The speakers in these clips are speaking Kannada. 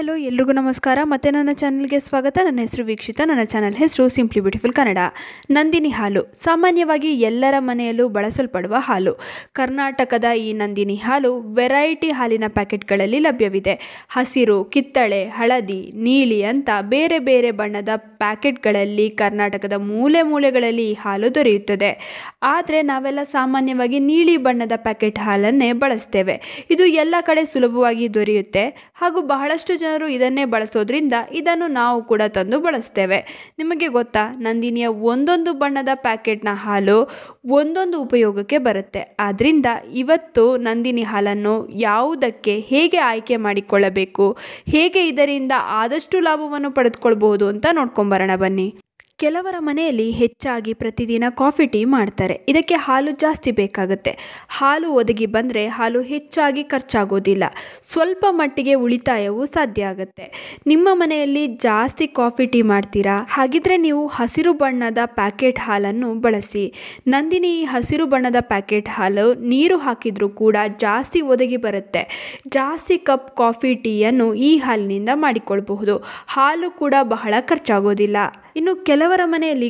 ಹಲೋ ಎಲ್ರಿಗೂ ನಮಸ್ಕಾರ ಮತ್ತು ನನ್ನ ಚಾನಲ್ಗೆ ಸ್ವಾಗತ. ನನ್ನ ಹೆಸರು ವೀಕ್ಷಿತ. ನನ್ನ ಚಾನಲ್ ಹೆಸರು ಸಿಂಪ್ಲಿ ಬ್ಯೂಟಿಫುಲ್ ಕನ್ನಡ. ನಂದಿನಿ ಹಾಲು ಸಾಮಾನ್ಯವಾಗಿ ಎಲ್ಲರ ಮನೆಯಲ್ಲೂ ಬಳಸಲ್ಪಡುವ ಹಾಲು. ಕರ್ನಾಟಕದ ಈ ನಂದಿನಿ ಹಾಲು ವೆರೈಟಿ ಹಾಲಿನ ಪ್ಯಾಕೆಟ್ಗಳಲ್ಲಿ ಲಭ್ಯವಿದೆ. ಹಸಿರು, ಕಿತ್ತಳೆ, ಹಳದಿ, ನೀಲಿ ಅಂತ ಬೇರೆ ಬೇರೆ ಬಣ್ಣದ ಪ್ಯಾಕೆಟ್ಗಳಲ್ಲಿ ಕರ್ನಾಟಕದ ಮೂಲೆ ಮೂಲೆಗಳಲ್ಲಿ ಈ ಹಾಲು ದೊರೆಯುತ್ತದೆ. ಆದರೆ ನಾವೆಲ್ಲ ಸಾಮಾನ್ಯವಾಗಿ ನೀಲಿ ಬಣ್ಣದ ಪ್ಯಾಕೆಟ್ ಹಾಲನ್ನೇ ಬಳಸ್ತೇವೆ. ಇದು ಎಲ್ಲ ಕಡೆ ಸುಲಭವಾಗಿ ದೊರೆಯುತ್ತೆ ಹಾಗೂ ಬಹಳಷ್ಟು ಜನರು ಇದನ್ನೇ ಬಳಸೋದ್ರಿಂದ ಇದನ್ನು ನಾವು ಕೂಡ ತಂದು ಬಳಸ್ತೇವೆ. ನಿಮಗೆ ಗೊತ್ತಾ, ನಂದಿನಿಯ ಒಂದೊಂದು ಬಣ್ಣದ ಪ್ಯಾಕೆಟ್ನ ಹಾಲು ಒಂದೊಂದು ಉಪಯೋಗಕ್ಕೆ ಬರುತ್ತೆ. ಆದ್ದರಿಂದ ಇವತ್ತು ನಂದಿನಿ ಹಾಲನ್ನು ಯಾವುದಕ್ಕೆ ಹೇಗೆ ಆಯ್ಕೆ ಮಾಡಿಕೊಳ್ಳಬೇಕು, ಹೇಗೆ ಇದರಿಂದ ಆದಷ್ಟು ಲಾಭವನ್ನು ಪಡೆದುಕೊಳ್ಬಹುದು ಅಂತ ನೋಡ್ಕೊಂಬರೋಣ ಬನ್ನಿ. ಕೆಲವರ ಮನೆಯಲ್ಲಿ ಹೆಚ್ಚಾಗಿ ಪ್ರತಿದಿನ ಕಾಫಿ ಟೀ ಮಾಡ್ತಾರೆ. ಇದಕ್ಕೆ ಹಾಲು ಜಾಸ್ತಿ ಬೇಕಾಗುತ್ತೆ. ಹಾಲು ಒದಗಿ ಬಂದರೆ ಹಾಲು ಹೆಚ್ಚಾಗಿ ಖರ್ಚಾಗೋದಿಲ್ಲ. ಸ್ವಲ್ಪ ಮಟ್ಟಿಗೆ ಉಳಿತಾಯವೂ ಸಾಧ್ಯ ಆಗುತ್ತೆ. ನಿಮ್ಮ ಮನೆಯಲ್ಲಿ ಜಾಸ್ತಿ ಕಾಫಿ ಟೀ ಮಾಡ್ತೀರಾ? ಹಾಗಿದ್ರೆ ನೀವು ಹಸಿರು ಬಣ್ಣದ ಪ್ಯಾಕೆಟ್ ಹಾಲನ್ನು ಬಳಸಿ. ನಂದಿನಿ ಹಸಿರು ಬಣ್ಣದ ಪ್ಯಾಕೆಟ್ ಹಾಲು ನೀರು ಹಾಕಿದ್ರೂ ಕೂಡ ಜಾಸ್ತಿ ಒದಗಿ ಬರುತ್ತೆ. ಜಾಸ್ತಿ ಕಪ್ ಕಾಫಿ ಟೀಯನ್ನು ಈ ಹಾಲಿನಿಂದ ಮಾಡಿಕೊಳ್ಬಹುದು. ಹಾಲು ಕೂಡ ಬಹಳ ಖರ್ಚಾಗೋದಿಲ್ಲ. ಇನ್ನು ಕೆಲವರ ಮನೆಯಲ್ಲಿ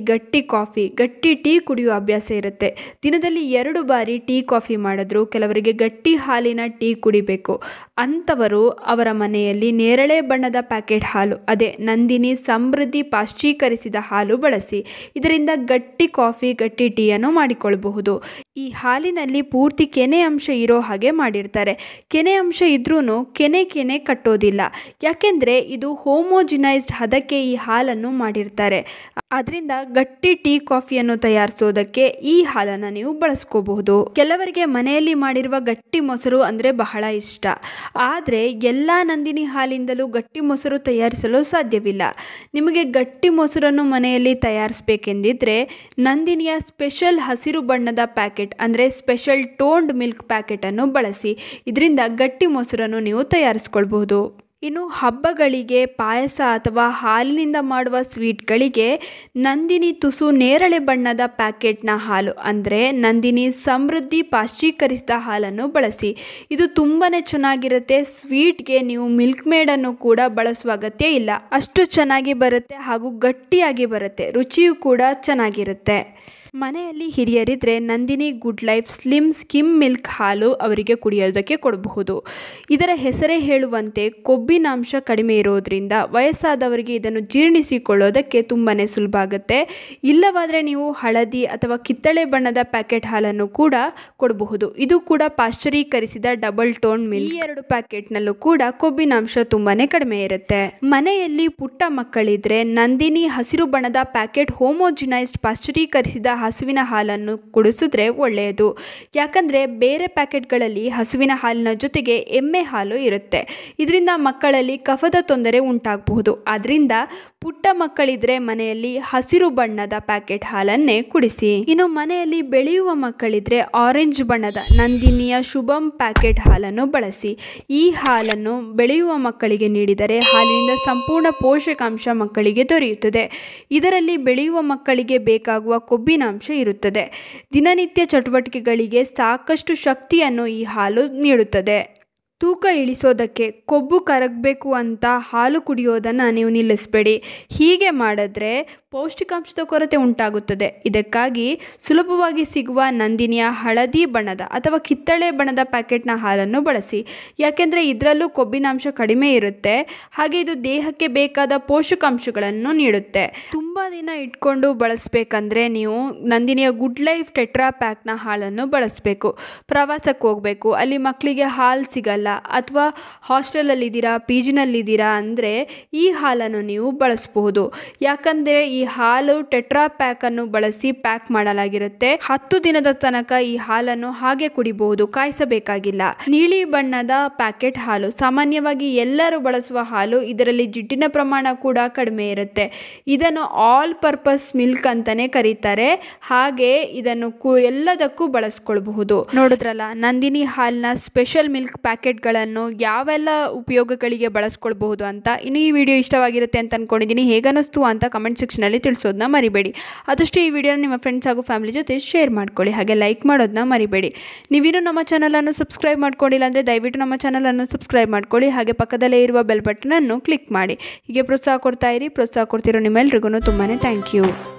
ಗಟ್ಟಿ ಟೀ ಕುಡಿಯುವ ಅಭ್ಯಾಸ ಇರುತ್ತೆ. ದಿನದಲ್ಲಿ 2 ಬಾರಿ ಟೀ ಕಾಫಿ ಮಾಡಿದ್ರು ಕೆಲವರಿಗೆ ಗಟ್ಟಿ ಹಾಲಿನ ಟೀ ಕುಡಿಬೇಕು. ಅಂಥವರು ಅವರ ಮನೆಯಲ್ಲಿ ನೇರಳೆ ಬಣ್ಣದ ಪ್ಯಾಕೆಟ್ ಹಾಲು, ಅದೇ ನಂದಿನಿ ಸಮೃದ್ಧಿ ಪಾಶ್ಚೀಕರಿಸಿದ ಹಾಲು ಬಳಸಿ. ಇದರಿಂದ ಗಟ್ಟಿ ಕಾಫಿ, ಗಟ್ಟಿ ಟೀಯನ್ನು ಮಾಡಿಕೊಳ್ಳಬಹುದು. ಈ ಹಾಲಿನಲ್ಲಿ ಪೂರ್ತಿ ಕೆನೆ ಅಂಶ ಇರೋ ಹಾಗೆ ಮಾಡಿರ್ತಾರೆ. ಕೆನೆ ಅಂಶ ಇದ್ರೂ ಕೆನೆ ಕಟ್ಟೋದಿಲ್ಲ. ಯಾಕೆಂದರೆ ಇದು ಹೋಮೋಜಿನೈಸ್ಡ್ ಹದಕ್ಕೆ ಈ ಹಾಲನ್ನು ಮಾಡಿರ್ತಾರೆ. ಅದರಿಂದ ಗಟ್ಟಿ ಟೀ ಕಾಫಿಯನ್ನು ತಯಾರಿಸೋದಕ್ಕೆ ಈ ಹಾಲನ್ನು ನೀವು ಬಳಸ್ಕೋಬಹುದು. ಕೆಲವರಿಗೆ ಮನೆಯಲ್ಲಿ ಮಾಡಿರುವ ಗಟ್ಟಿ ಮೊಸರು ಅಂದರೆ ಬಹಳ ಇಷ್ಟ. ಆದರೆ ಎಲ್ಲ ನಂದಿನಿ ಹಾಲಿಂದಲೂ ಗಟ್ಟಿ ಮೊಸರು ತಯಾರಿಸಲು ಸಾಧ್ಯವಿಲ್ಲ. ನಿಮಗೆ ಗಟ್ಟಿ ಮೊಸರನ್ನು ಮನೆಯಲ್ಲಿ ತಯಾರಿಸಬೇಕೆಂದಿದ್ರೆ ನಂದಿನಿಯ ಸ್ಪೆಷಲ್ ಹಸಿರು ಬಣ್ಣದ ಪ್ಯಾಕೆಟ್ ಅಂದರೆ ಸ್ಪೆಷಲ್ ಟೋನ್ಡ್ ಮಿಲ್ಕ್ ಪ್ಯಾಕೆಟನ್ನು ಬಳಸಿ. ಇದರಿಂದ ಗಟ್ಟಿ ಮೊಸರನ್ನು ನೀವು ತಯಾರಿಸ್ಕೊಳ್ಬಹುದು. ಇನ್ನು ಹಬ್ಬಗಳಿಗೆ, ಪಾಯಸ ಅಥವಾ ಹಾಲಿನಿಂದ ಮಾಡುವ ಸ್ವೀಟ್ಗಳಿಗೆ ನಂದಿನಿ ತುಸು ನೇರಳೆ ಬಣ್ಣದ ಪ್ಯಾಕೆಟ್ನ ಹಾಲು ಅಂದರೆ ನಂದಿನಿ ಸಮೃದ್ಧಿ ಪಾಶ್ಚೀಕರಿಸಿದ ಹಾಲನ್ನು ಬಳಸಿ. ಇದು ತುಂಬಾ ಚೆನ್ನಾಗಿರುತ್ತೆ. ಸ್ವೀಟ್ಗೆ ನೀವು ಮಿಲ್ಕ್ ಮೇಡನ್ನು ಕೂಡ ಬಳಸುವ ಅಗತ್ಯ ಇಲ್ಲ. ಅಷ್ಟು ಚೆನ್ನಾಗಿ ಬರುತ್ತೆ ಹಾಗೂ ಗಟ್ಟಿಯಾಗಿ ಬರುತ್ತೆ. ರುಚಿಯೂ ಕೂಡ ಚೆನ್ನಾಗಿರುತ್ತೆ. ಮನೆಯಲ್ಲಿ ಹಿರಿಯರಿದ್ರೆ Nandini good life slim skim milk ಹಾಲು ಅವರಿಗೆ ಕುಡಿಯೋದಕ್ಕೆ ಕೊಡಬಹುದು. ಇದರ ಹೆಸರೇ ಹೇಳುವಂತೆ ಕೊಬ್ಬಿನಾಂಶ ಕಡಿಮೆ ಇರೋದ್ರಿಂದ ವಯಸ್ಸಾದವರಿಗೆ ಇದನ್ನು ಜೀರ್ಣಿಸಿಕೊಳ್ಳೋದಕ್ಕೆ ತುಂಬಾ ಸುಲಭ ಆಗುತ್ತೆ. ಇಲ್ಲವಾದರೆ ನೀವು ಹಳದಿ ಅಥವಾ ಕಿತ್ತಳೆ ಬಣ್ಣದ ಪ್ಯಾಕೆಟ್ ಹಾಲನ್ನು ಕೂಡ ಕೊಡಬಹುದು. ಇದು ಕೂಡ ಪಾಶ್ಚರೀಕರಿಸಿದ ಡಬಲ್ ಟೋನ್ ಮಿಲ್ಕ್. ಈ 2 ಪ್ಯಾಕೆಟ್ನಲ್ಲೂ ಕೂಡ ಕೊಬ್ಬಿನಾಂಶ ತುಂಬಾ ಕಡಿಮೆ ಇರುತ್ತೆ. ಮನೆಯಲ್ಲಿ ಪುಟ್ಟ ಮಕ್ಕಳಿದ್ರೆ ನಂದಿನಿ ಹಸಿರು ಬಣ್ಣದ ಪ್ಯಾಕೆಟ್ ಹೋಮೋಜಿನೈಸ್ಡ್ ಪಾಶ್ಚರೀಕರಿಸಿದ ಹಸುವಿನ ಹಾಲನ್ನು ಕುಡಿಸಿದ್ರೆ ಒಳ್ಳೆಯದು. ಯಾಕಂದರೆ ಬೇರೆ ಪ್ಯಾಕೆಟ್ಗಳಲ್ಲಿ ಹಸುವಿನ ಹಾಲಿನ ಜೊತೆಗೆ ಎಮ್ಮೆ ಹಾಲು ಇರುತ್ತೆ. ಇದರಿಂದ ಮಕ್ಕಳಲ್ಲಿ ಕಫದ ತೊಂದರೆ ಉಂಟಾಗಬಹುದು. ಆದ್ದರಿಂದ ಪುಟ್ಟ ಮಕ್ಕಳಿದ್ರೆ ಮನೆಯಲ್ಲಿ ಹಸಿರು ಬಣ್ಣದ ಪ್ಯಾಕೆಟ್ ಹಾಲನ್ನೇ ಕುಡಿಸಿ. ಇನ್ನು ಮನೆಯಲ್ಲಿ ಬೆಳೆಯುವ ಮಕ್ಕಳಿದ್ರೆ ಆರೆಂಜ್ ಬಣ್ಣದ ನಂದಿನಿಯ ಶುಭಂ ಪ್ಯಾಕೆಟ್ ಹಾಲನ್ನು ಬಳಸಿ. ಈ ಹಾಲನ್ನು ಬೆಳೆಯುವ ಮಕ್ಕಳಿಗೆ ನೀಡಿದರೆ ಹಾಲಿನಿಂದ ಸಂಪೂರ್ಣ ಪೋಷಕಾಂಶ ಮಕ್ಕಳಿಗೆ ದೊರೆಯುತ್ತದೆ. ಇದರಲ್ಲಿ ಬೆಳೆಯುವ ಮಕ್ಕಳಿಗೆ ಬೇಕಾಗುವ ಕೊಬ್ಬಿನಾಂಶ ಇರುತ್ತದೆ. ದಿನನಿತ್ಯ ಚಟುವಟಿಕೆಗಳಿಗೆ ಸಾಕಷ್ಟು ಶಕ್ತಿಯನ್ನು ಈ ಹಾಲು ನೀಡುತ್ತದೆ. ತೂಕ ಇಳಿಸೋದಕ್ಕೆ, ಕೊಬ್ಬು ಕರಗಬೇಕು ಅಂತ ಹಾಲು ಕುಡಿಯೋದನ್ನು ನೀವು ನಿಲ್ಲಿಸಬೇಡಿ. ಹೀಗೆ ಮಾಡಿದ್ರೆ ಪೌಷ್ಟಿಕಾಂಶದ ಕೊರತೆ ಉಂಟಾಗುತ್ತದೆ. ಇದಕ್ಕಾಗಿ ಸುಲಭವಾಗಿ ಸಿಗುವ ನಂದಿನಿಯ ಹಳದಿ ಬಣ್ಣದ ಅಥವಾ ಕಿತ್ತಳೆ ಬಣ್ಣದ ಪ್ಯಾಕೆಟ್ನ ಹಾಲನ್ನು ಬಳಸಿ. ಯಾಕೆಂದರೆ ಇದರಲ್ಲೂ ಕೊಬ್ಬಿನಾಂಶ ಕಡಿಮೆ ಇರುತ್ತೆ. ಹಾಗೆ ಇದು ದೇಹಕ್ಕೆ ಬೇಕಾದ ಪೋಷಕಾಂಶಗಳನ್ನು ನೀಡುತ್ತೆ. ತುಂಬ ದಿನ ಇಟ್ಕೊಂಡು ಬಳಸಬೇಕಂದ್ರೆ ನೀವು ನಂದಿನಿಯ ಗುಡ್ ಲೈಫ್ ಟೆಟ್ರಾ ಪ್ಯಾಕ್ನ ಹಾಲನ್ನು ಬಳಸಬೇಕು. ಪ್ರವಾಸಕ್ಕೆ ಹೋಗಬೇಕು, ಅಲ್ಲಿ ಮಕ್ಕಳಿಗೆ ಹಾಲು ಸಿಗಲ್ಲ, ಅಥವಾ ಹಾಸ್ಟೆಲಲ್ಲಿದ್ದೀರಾ, PGನಲ್ಲಿದ್ದೀರಾ ಅಂದರೆ ಈ ಹಾಲನ್ನು ನೀವು ಬಳಸಬಹುದು. ಯಾಕಂದರೆ ಈ ಹಾಲು ಟೆಟ್ರಾ ಪ್ಯಾಕನ್ನು ಬಳಸಿ ಪ್ಯಾಕ್ ಮಾಡಲಾಗಿರುತ್ತೆ. 10 ದಿನದ ತನಕ ಈ ಹಾಲನ್ನು ಹಾಗೆ ಕುಡಿಬಹುದು, ಕಾಯಿಸಬೇಕಾಗಿಲ್ಲ. ನೀಲಿ ಬಣ್ಣದ ಪ್ಯಾಕೆಟ್ ಹಾಲು ಸಾಮಾನ್ಯವಾಗಿ ಎಲ್ಲರೂ ಬಳಸುವ ಹಾಲು. ಇದರಲ್ಲಿ ಜಿಡ್ಡಿನ ಪ್ರಮಾಣ ಕೂಡ ಕಡಿಮೆ ಇರುತ್ತೆ. ಇದನ್ನು ಆಲ್ ಪರ್ಪಸ್ ಮಿಲ್ಕ್ ಅಂತಾನೆ ಕರೀತಾರೆ. ಹಾಗೆ ಇದನ್ನು ಎಲ್ಲದಕ್ಕೂ ಬಳಸ್ಕೊಳ್ಬಹುದು. ನೋಡಿದ್ರಲ್ಲ, ನಂದಿನಿ ಹಾಲಿನ ಸ್ಪೆಷಲ್ ಮಿಲ್ಕ್ ಪ್ಯಾಕೆಟ್ಗಳನ್ನು ಯಾವೆಲ್ಲ ಉಪಯೋಗಗಳಿಗೆ ಬಳಸ್ಕೊಳ್ಬಹುದು ಅಂತ. ಇನ್ನು ಈ ವಿಡಿಯೋ ಇಷ್ಟವಾಗಿರುತ್ತೆ ಅಂತ ಅನ್ಕೊಂಡಿದ್ದೀನಿ. ಹೇಗನ್ನಿಸ್ತು ಅಂತ ಕಮೆಂಟ್ ಸೆಕ್ಷನ್ ಕಮೆಂಟ್ನಲ್ಲಿ ತಿಳಿಸೋದನ್ನ ಮರಿಬೇಡಿ. ಆದಷ್ಟು ಈ ವಿಡಿಯೋನ ನಿಮ್ಮ ಫ್ರೆಂಡ್ಸ್ ಹಾಗೂ ಫ್ಯಾಮಿಲಿ ಜೊತೆ ಶೇರ್ ಮಾಡ್ಕೊಳ್ಳಿ, ಹಾಗೆ ಲೈಕ್ ಮಾಡೋದನ್ನ ಮರಿಬೇಡಿ. ನೀವಿನ್ನೂ ನಮ್ಮ ಚಾನಲನ್ನು ಸಬ್ಸ್ಕ್ರೈಬ್ ಮಾಡ್ಕೊಂಡಿಲ್ಲ ಅಂದರೆ ದಯವಿಟ್ಟು ನಮ್ಮ ಚಾನಲನ್ನು ಸಬ್ಸ್ಕ್ರೈಬ್ ಮಾಡ್ಕೊಳ್ಳಿ, ಹಾಗೆ ಪಕ್ಕದಲ್ಲೇ ಇರುವ ಬೆಲ್ ಬಟನನ್ನು ಕ್ಲಿಕ್ ಮಾಡಿ. ಹೀಗೆ ಪ್ರೋತ್ಸಾಹ ಕೊಡ್ತಾ ಇರಿ. ಪ್ರೋತ್ಸಾಹ ಕೊಡ್ತಿರೋ ನಿಮ್ಮೆಲ್ರಿಗೂ ತುಂಬಾ ಥ್ಯಾಂಕ್ ಯು.